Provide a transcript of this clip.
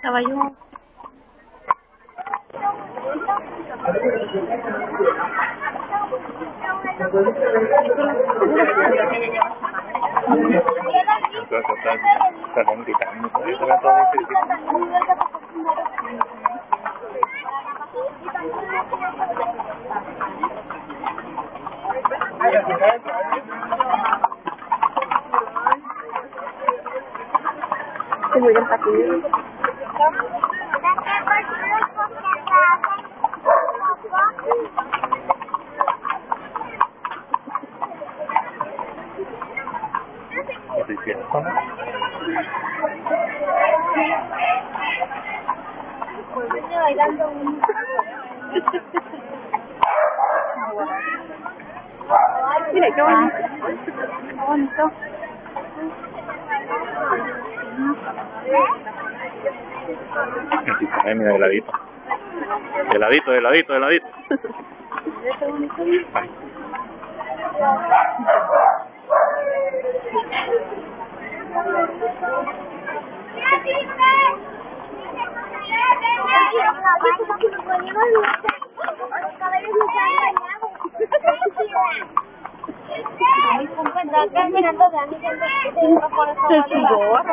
Caballo. Cần bị tặng cái tôi Muy empatía. Pues venía bailando un... Mira, qué bonito. Qué bonito. Mira, heladito. Heladito, heladito, heladito. Acá mirando de a mí,